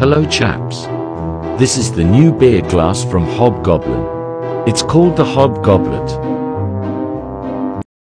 Hello chaps. This is the new beer glass from Hobgoblin. It's called the Hobgoblet.